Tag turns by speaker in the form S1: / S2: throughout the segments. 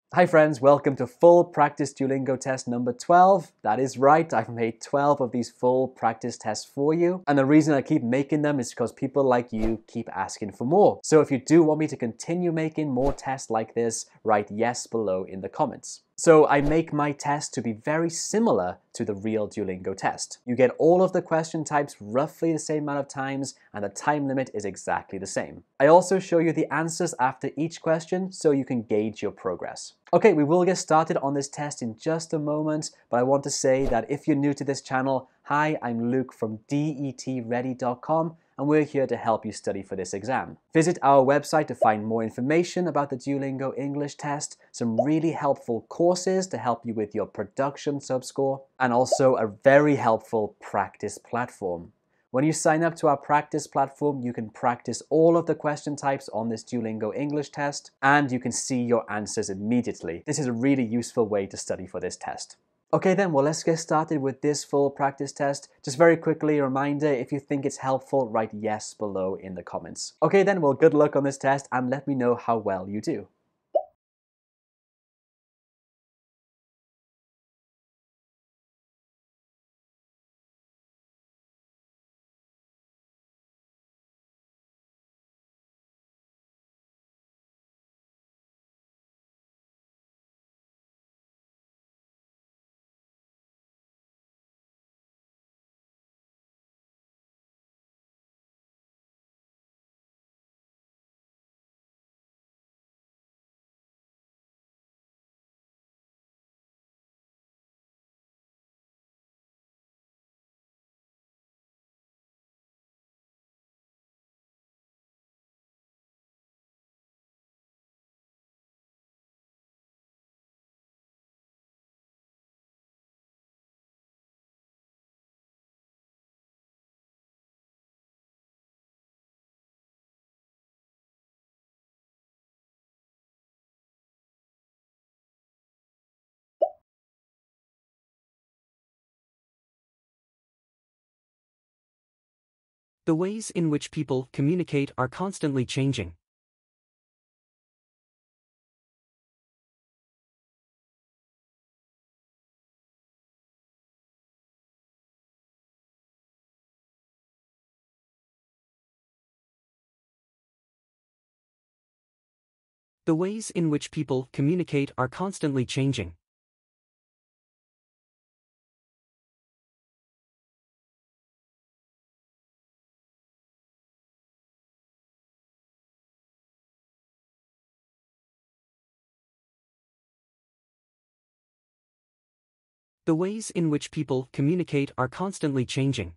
S1: Hi friends, welcome to full practice Duolingo test number 12. That is right, I've made 12 of these full practice tests for you. And the reason I keep making them is because people like you keep asking for more. So if you do want me to continue making more tests like this, write yes below in the comments. So I make my test to be very similar to the real Duolingo test. You get all of the question types roughly the same amount of times, and the time limit is exactly the same. I also show you the answers after each question so you can gauge your progress. Okay, we will get started on this test in just a moment, but I want to say that if you're new to this channel, hi, I'm Luke from DETready.com, and we're here to help you study for this exam. Visit our website to find more information about the Duolingo English test, some really helpful courses to help you with your production subscore, and also a very helpful practice platform. When you sign up to our practice platform, you can practice all of the question types on this Duolingo English test, and you can see your answers immediately. This is a really useful way to study for this test. Okay then, well let's get started with this full practice test. Just very quickly, a reminder, if you think it's helpful, write yes below in the comments. Okay then, well good luck on this test and let me know how well you do.
S2: The ways in which people communicate are constantly changing. The ways in which people communicate are constantly changing. The ways in which people communicate are constantly changing.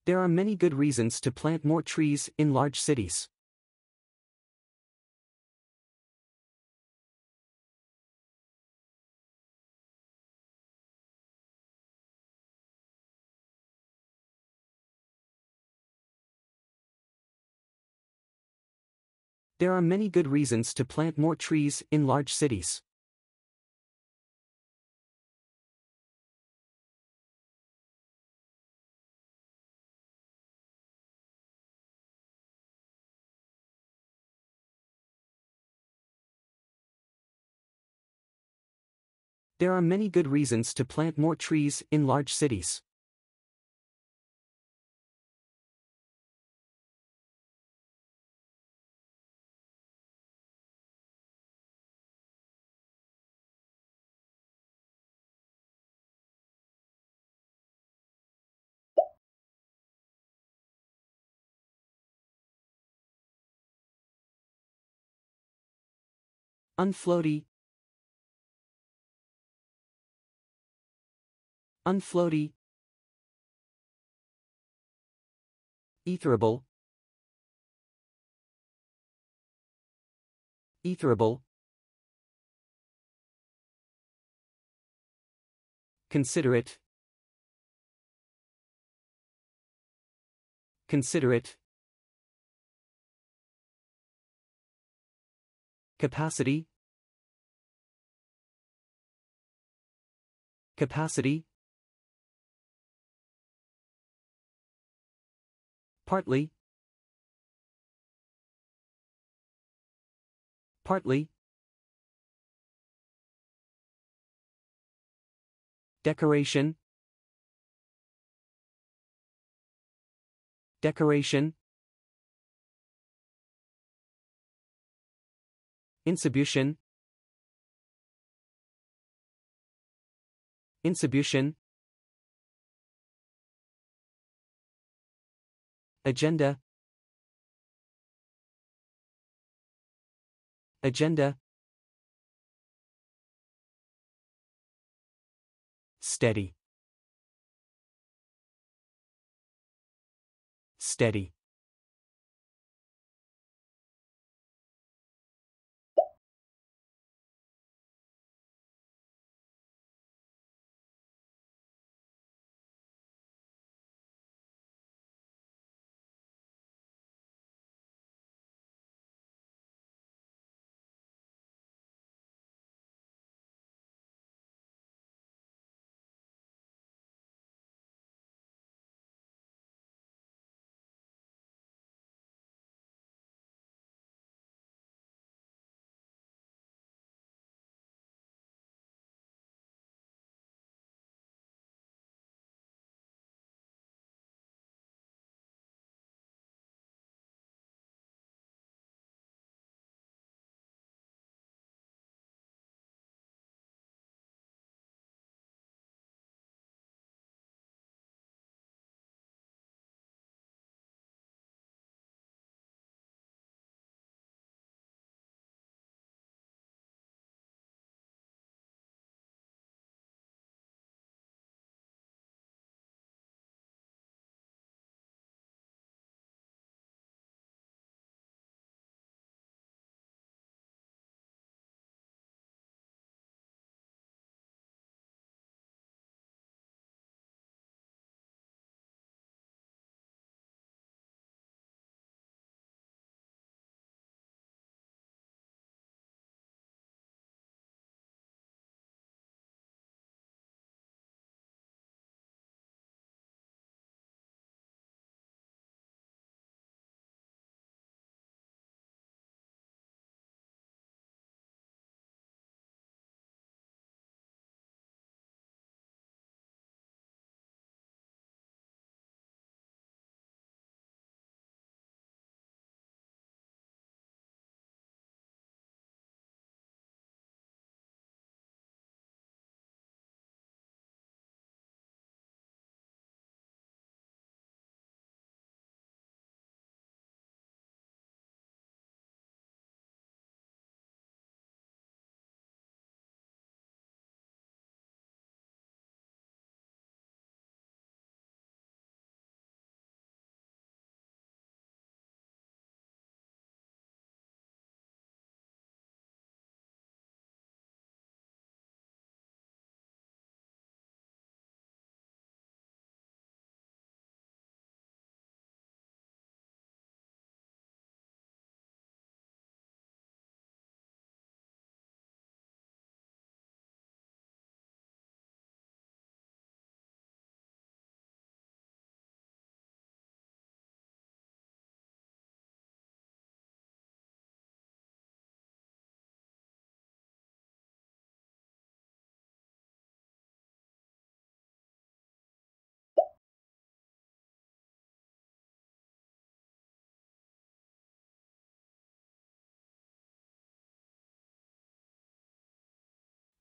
S2: There are many good reasons to plant more trees in large cities. There are many good reasons to plant more trees in large cities. There are many good reasons to plant more trees in large cities. Unfloaty. Unfloaty. Etherable. Etherable. Considerate. Considerate. Capacity. Capacity. Partly. Partly. Decoration. Decoration. Insubmission. Insubmission. Agenda. Agenda. Steady. Steady.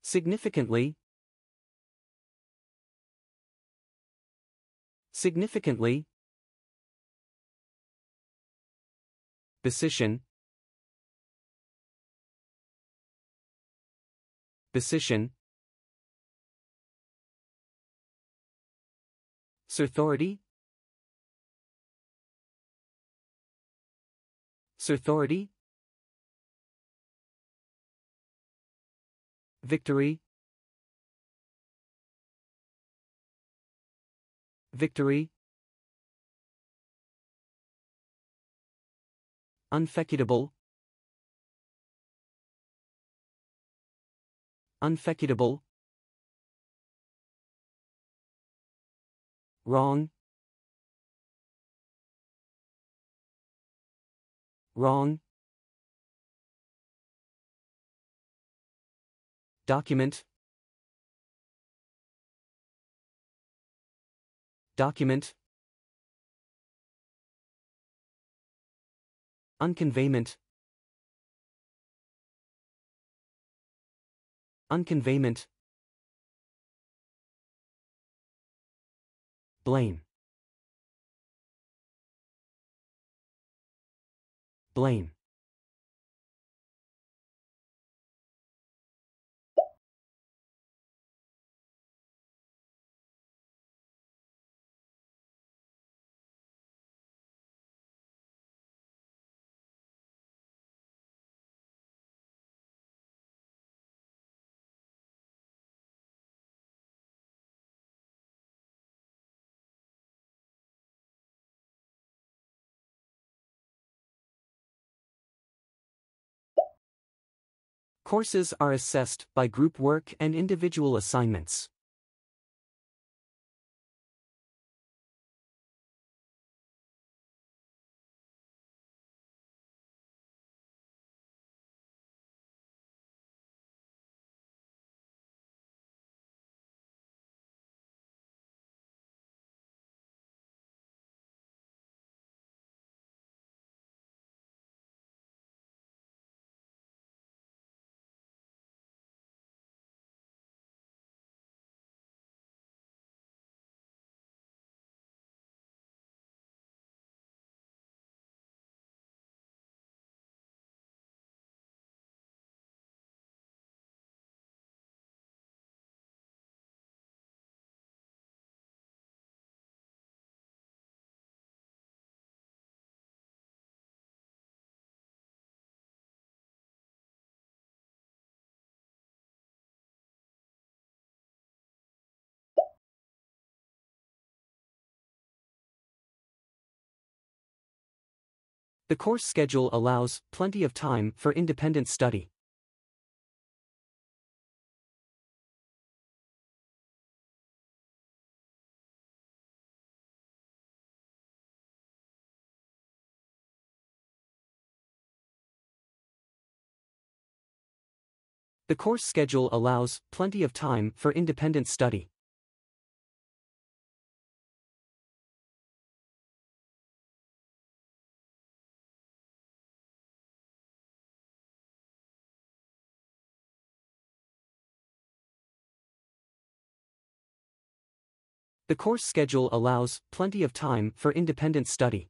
S2: Significantly. Significantly. Decision. Decision. Authority. Authority. Victory. Victory. Unfeckidable. Unfeckidable. Wrong. Wrong. Document. Document. Unconveyment. Unconveyment. Blame. Blame. Courses are assessed by group work and individual assignments. The course schedule allows plenty of time for independent study. The course schedule allows plenty of time for independent study. The course schedule allows plenty of time for independent study.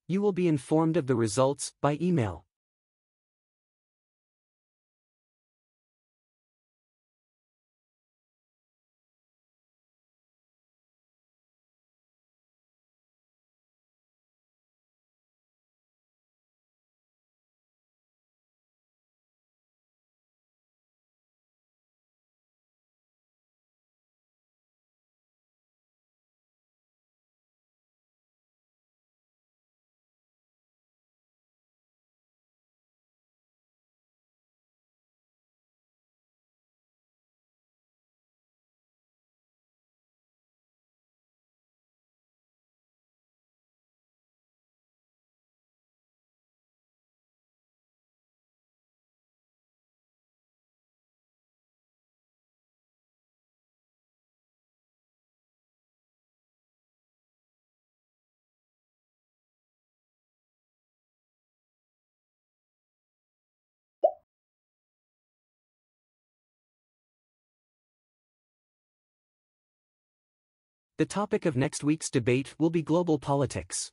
S2: You will be informed of the results by email. The topic of next week's debate will be global politics.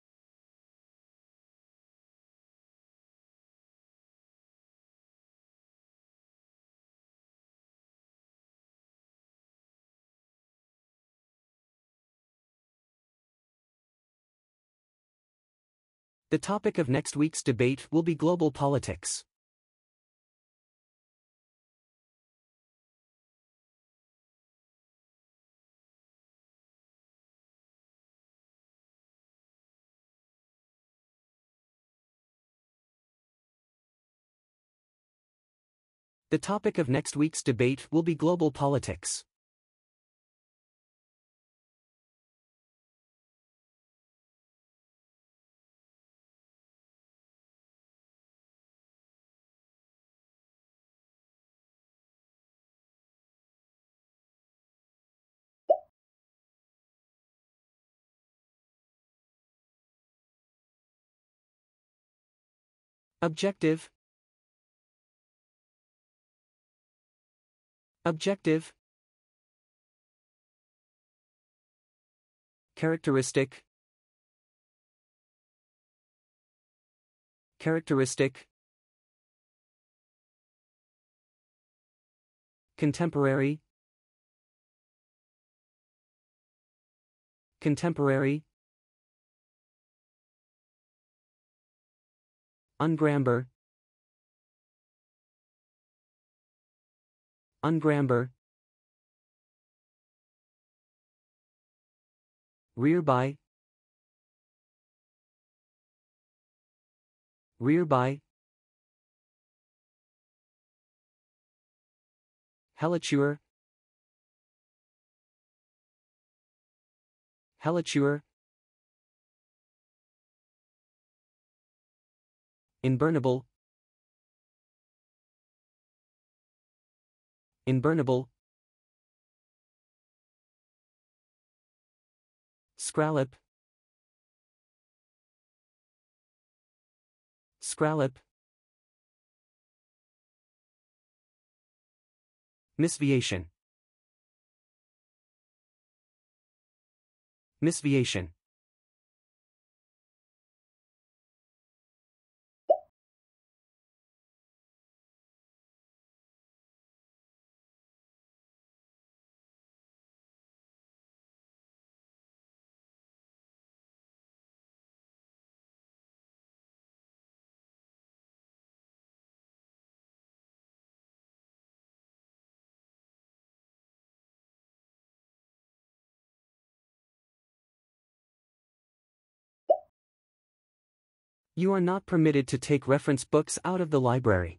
S2: The topic of next week's debate will be global politics. The topic of next week's debate will be global politics. Objective. Objective. Characteristic. Characteristic. Contemporary. Contemporary. Ungrambar. Ungrambar. Rearby. Rearby. Heliture. Heliture. Inburnable. Inburnable. Scrallop. Scrallop. Misviation. Misviation. You are not permitted to take reference books out of the library.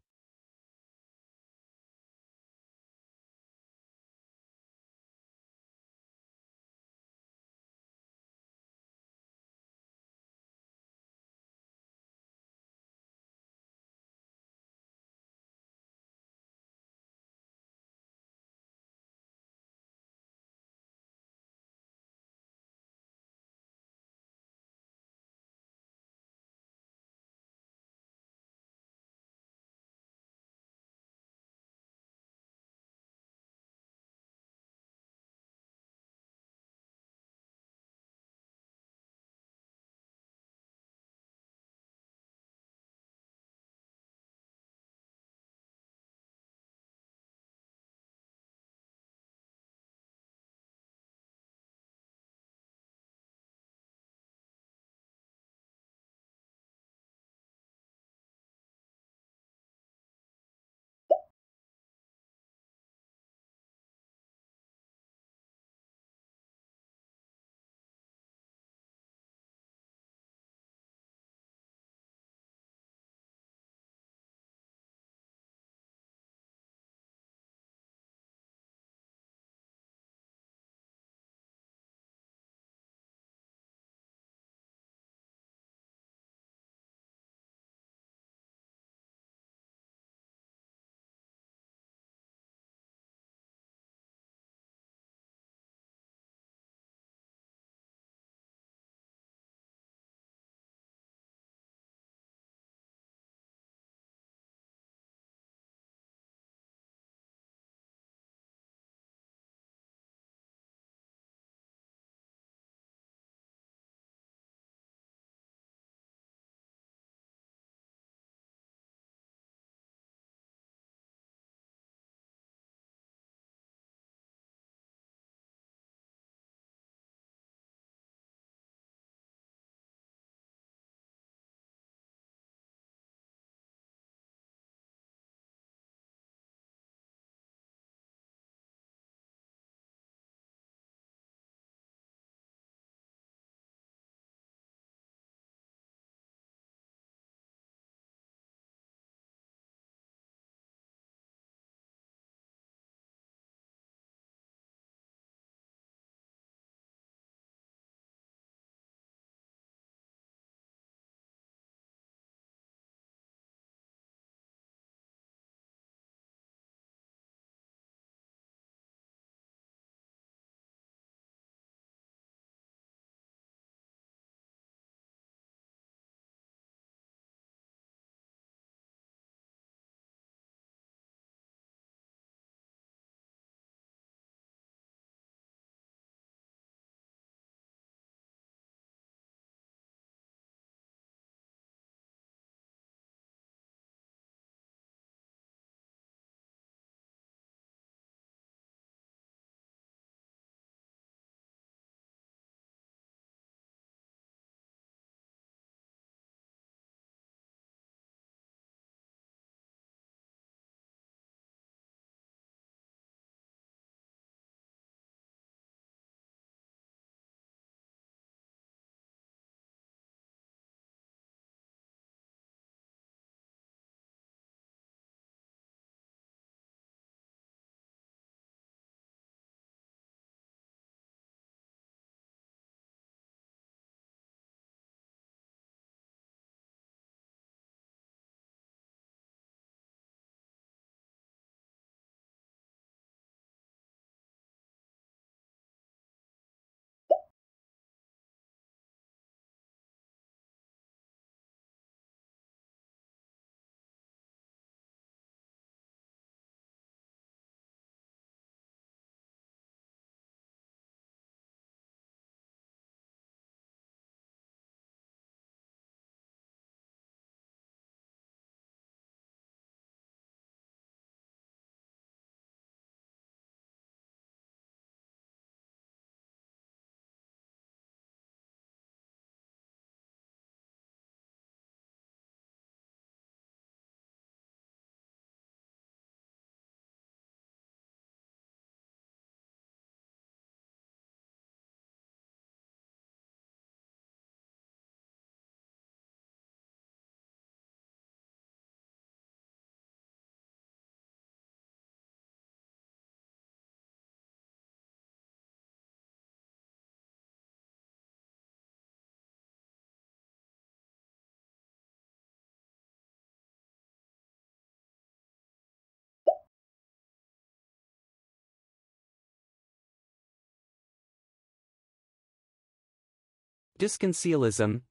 S2: Disconcealism.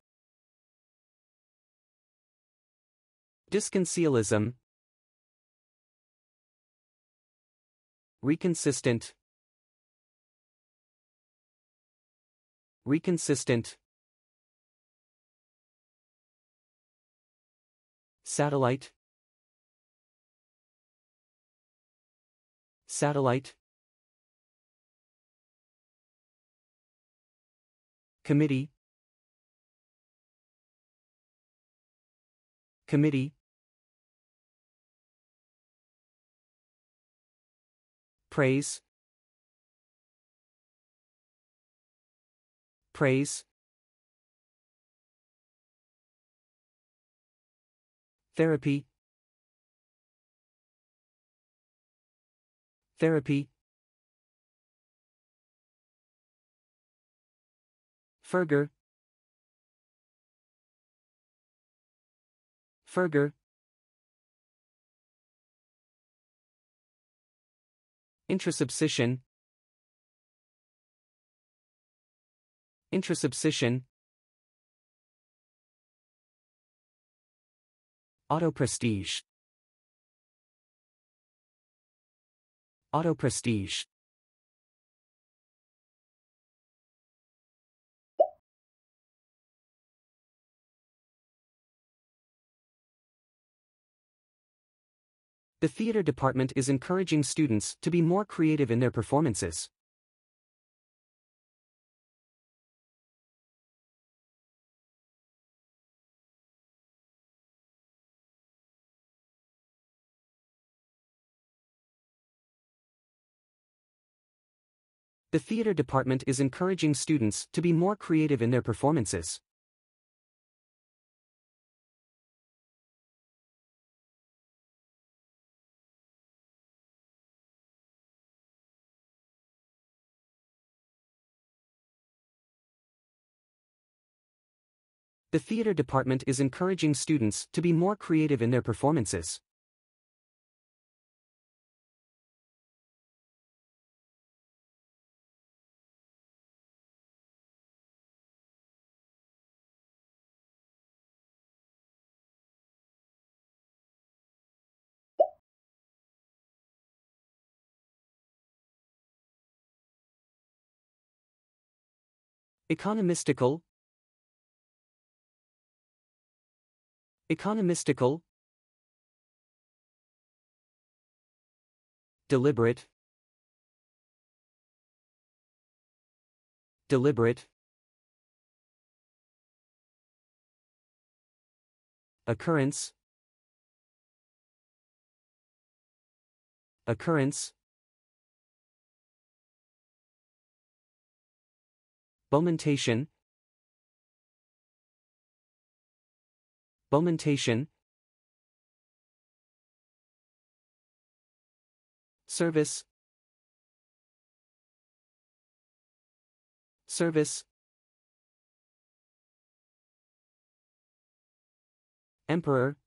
S2: Disconcealism. Reconsistent. Reconsistent. Satellite. Satellite. Committee. Committee. Praise. Praise. Therapy. Therapy. Furger. Furger. Intrasubscription. Intrasubscription. Auto-prestige. Auto-prestige. The theater department is encouraging students to be more creative in their performances. The theater department is encouraging students to be more creative in their performances. The theater department is encouraging students to be more creative in their performances. Economistical. Economistical. Deliberate. Deliberate. Occurrence. Occurrence. Fomentation. Fomentation. Service. Service. Emperor.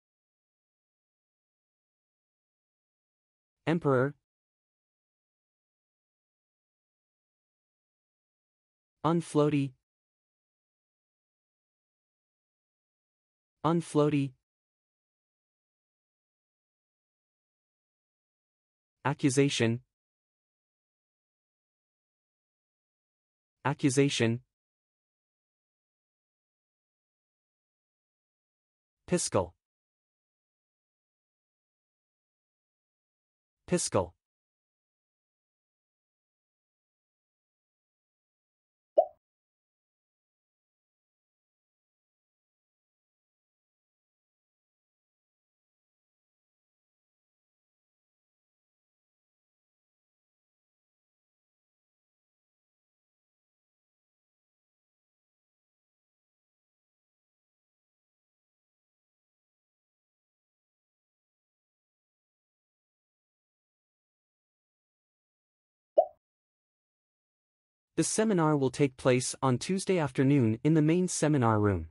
S2: Emperor. Unfloaty. Unfloaty. Accusation. Accusation. Piscal. Piscal. The seminar will take place on Tuesday afternoon in the main seminar room.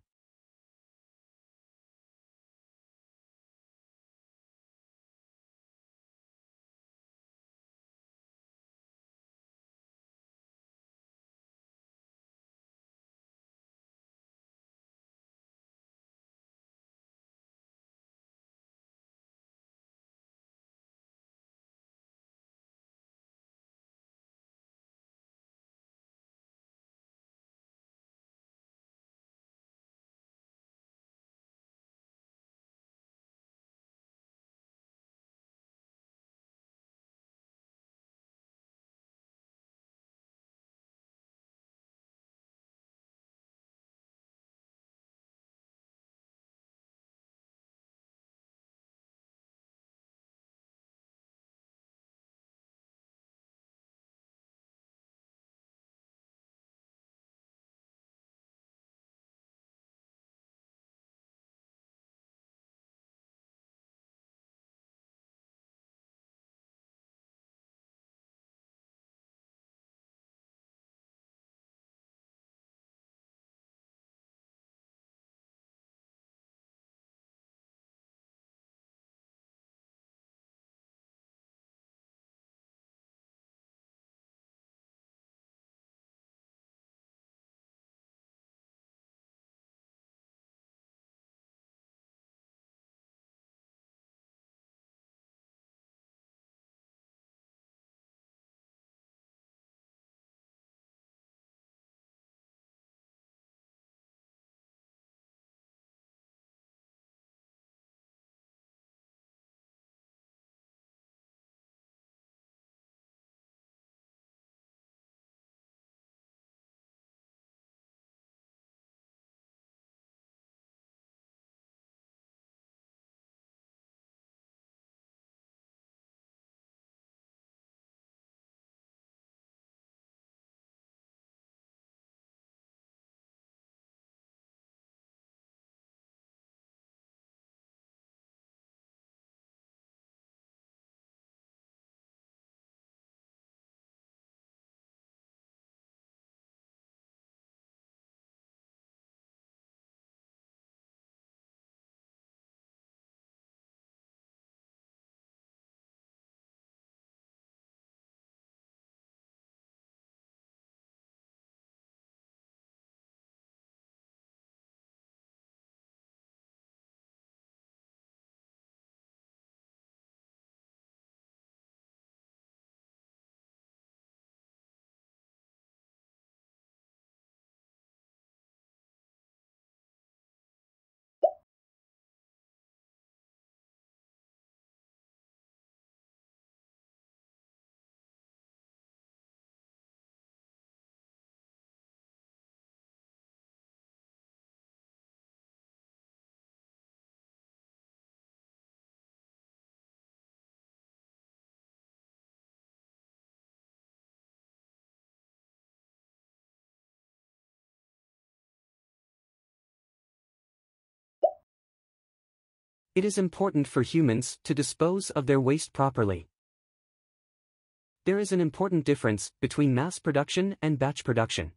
S2: It is important for humans to dispose of their waste properly. There is an important difference between mass production and batch production.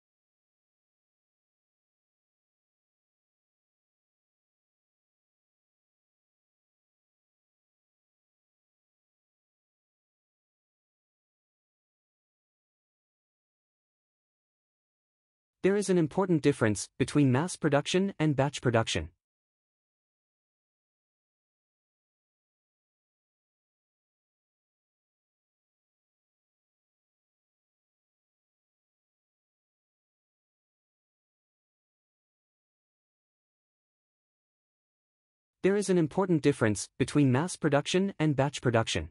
S2: There is an important difference between mass production and batch production. There is an important difference between mass production and batch production.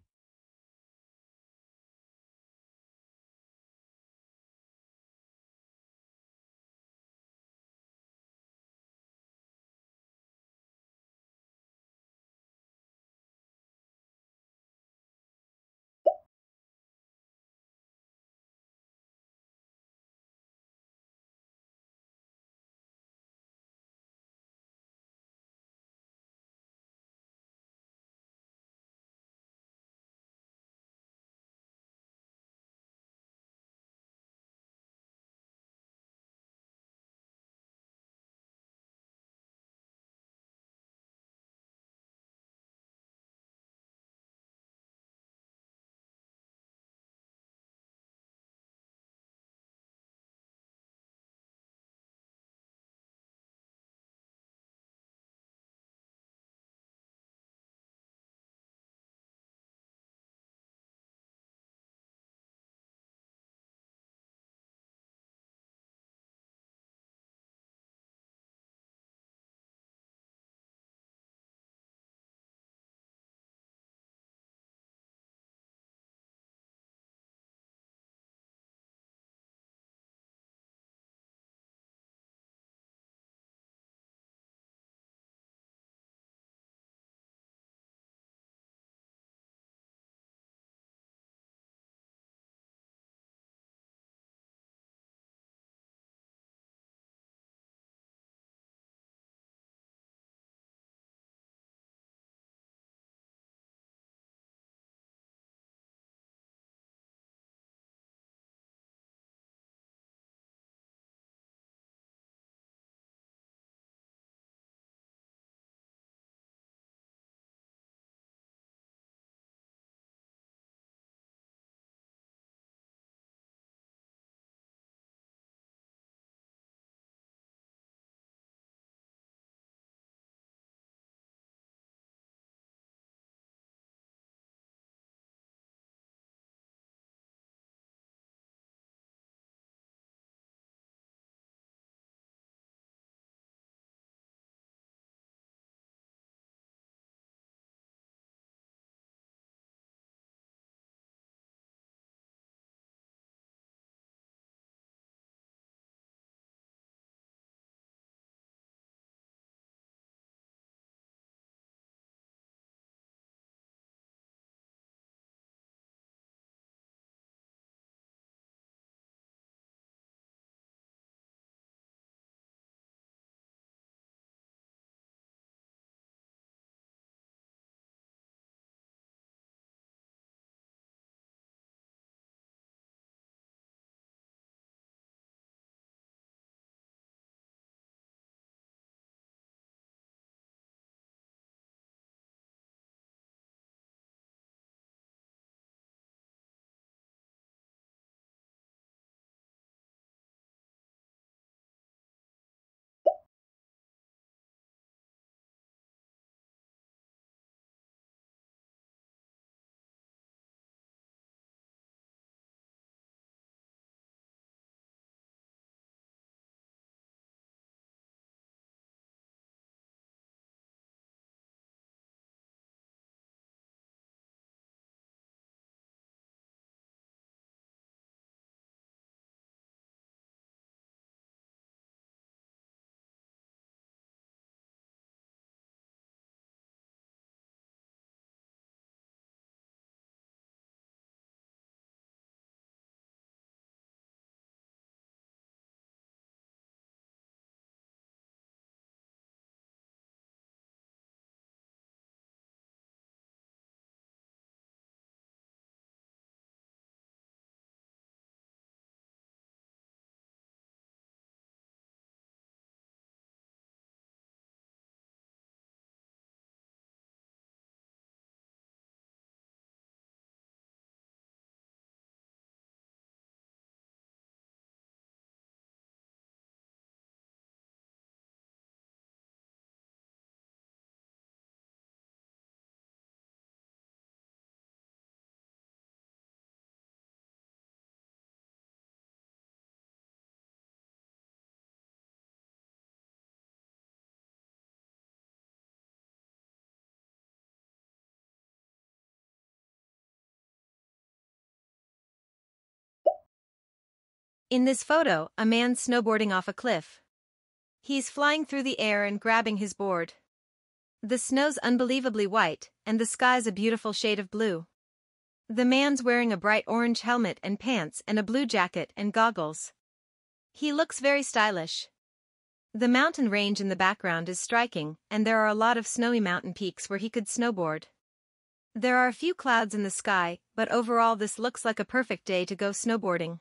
S3: In this photo, a man's snowboarding off a cliff. He's flying through the air and grabbing his board. The snow's unbelievably white, and the sky's a beautiful shade of blue. The man's wearing a bright orange helmet and pants and a blue jacket and goggles. He looks very stylish. The mountain range in the background is striking, and there are a lot of snowy mountain peaks where he could snowboard. There are a few clouds in the sky, but overall this looks like a perfect day to go snowboarding.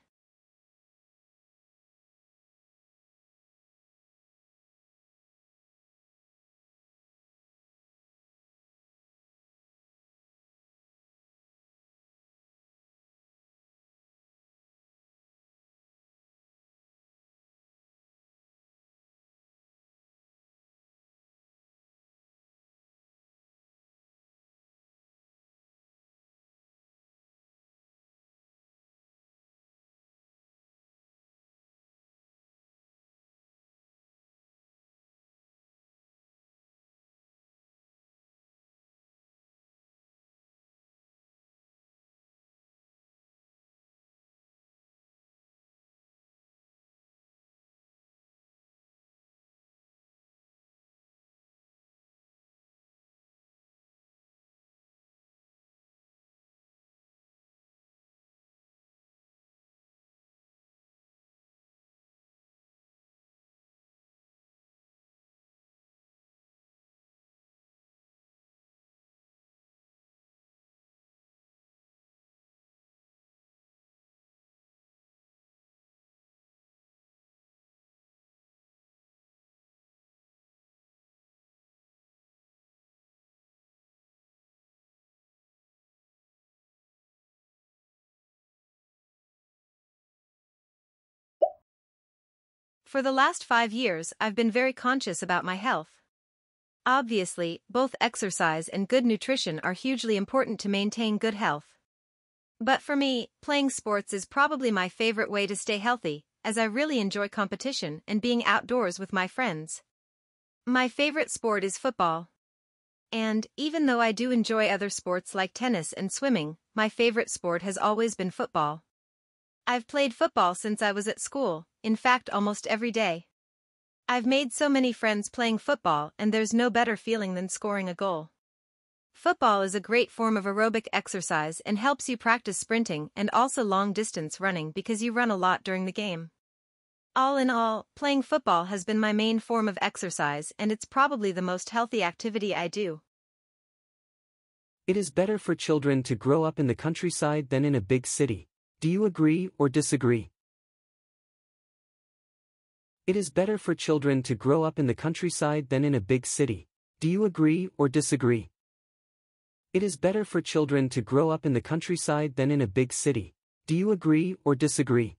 S3: For the last 5 years, I've been very conscious about my health. Obviously, both exercise and good nutrition are hugely important to maintain good health. But for me, playing sports is probably my favorite way to stay healthy, as I really enjoy competition and being outdoors with my friends. My favorite sport is football. And, even though I do enjoy other sports like tennis and swimming, my favorite sport has always been football. I've played football since I was at school, in fact almost every day. I've made so many friends playing football, and there's no better feeling than scoring a goal. Football is a great form of aerobic exercise and helps you practice sprinting and also long-distance running because you run a lot during the game. All in all, playing football has been my main form of exercise, and it's probably the most healthy activity I do.
S2: It is better for children to grow up in the countryside than in a big city. Do you agree or disagree? It is better for children to grow up in the countryside than in a big city. Do you agree or disagree? It is better for children to grow up in the countryside than in a big city. Do you agree or disagree?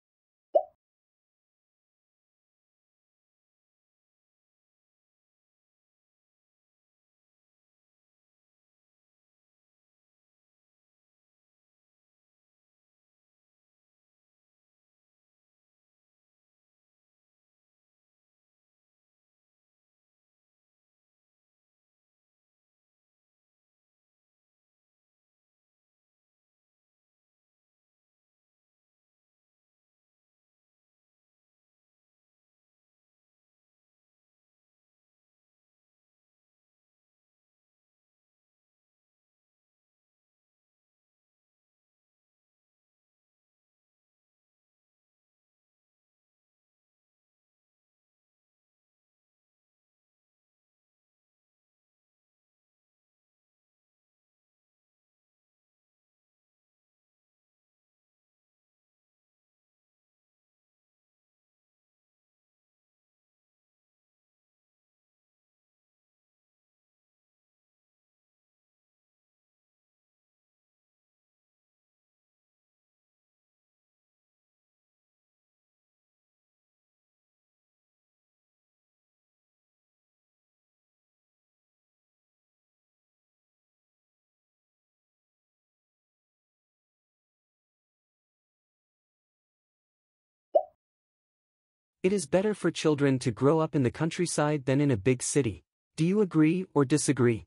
S2: It is better for children to grow up in the countryside than in a big city. Do you agree or disagree?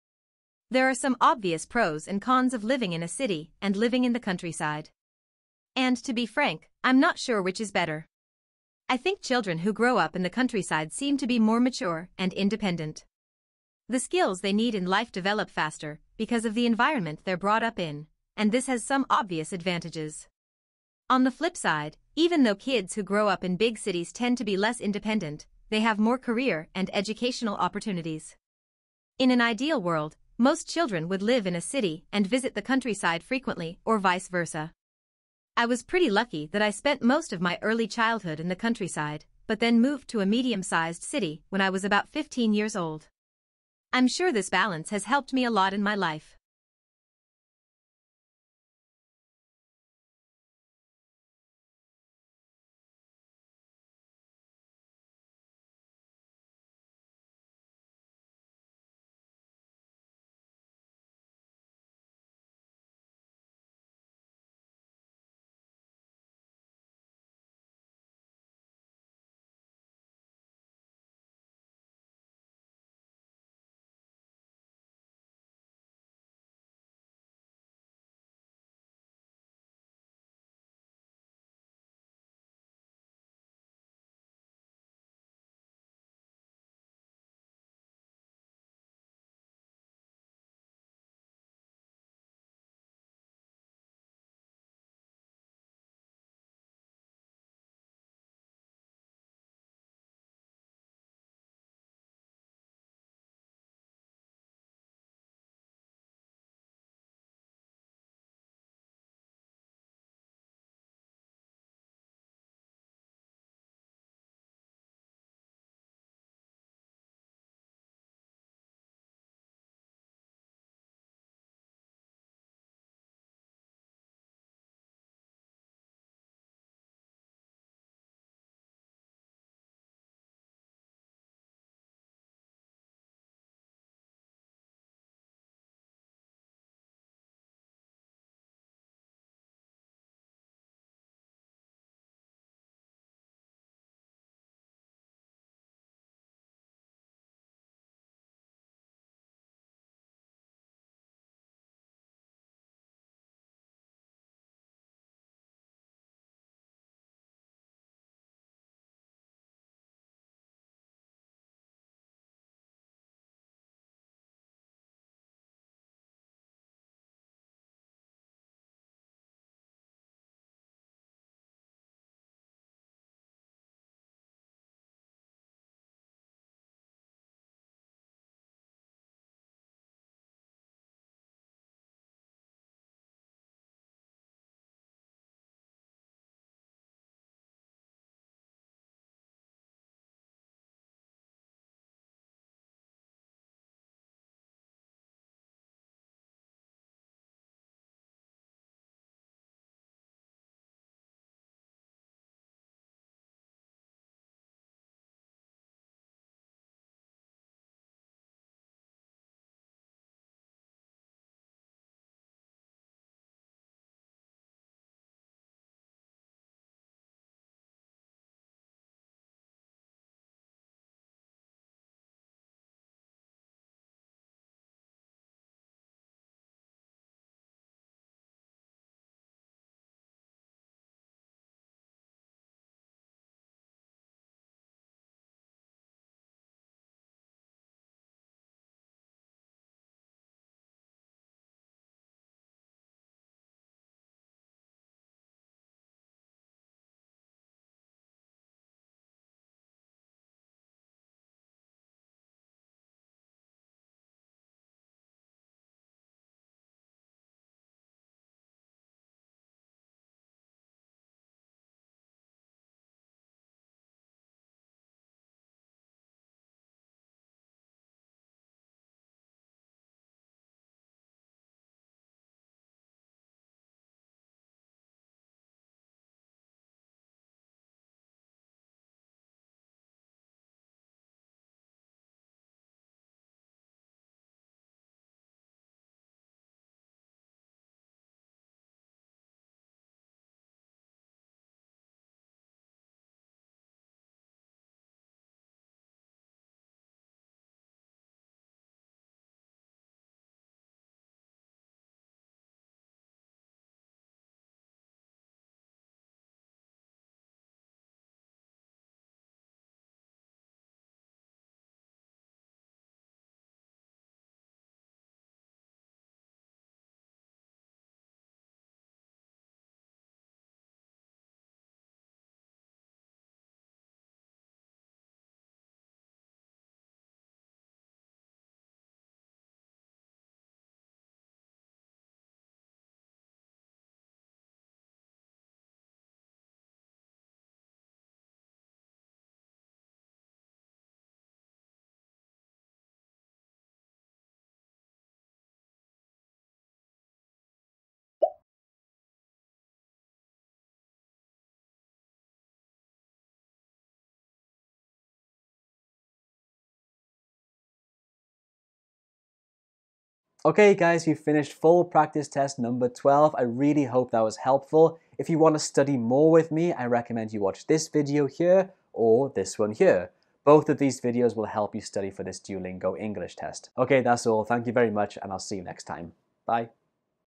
S3: There are some obvious pros and cons of living in a city and living in the countryside. And to be frank, I'm not sure which is better. I think children who grow up in the countryside seem to be more mature and independent. The skills they need in life develop faster because of the environment they're brought up in, and this has some obvious advantages. On the flip side, even though kids who grow up in big cities tend to be less independent, they have more career and educational opportunities. In an ideal world, most children would live in a city and visit the countryside frequently or vice versa. I was pretty lucky that I spent most of my early childhood in the countryside, but then moved to a medium-sized city when I was about 15 years old. I'm sure this balance has helped me a lot in my life.
S1: Okay guys, we finished full practice test number 12. I really hope that was helpful. If you want to study more with me, I recommend you watch this video here or this one here. Both of these videos will help you study for this Duolingo English test. Okay, that's all. Thank you very much, and I'll see you next time. Bye.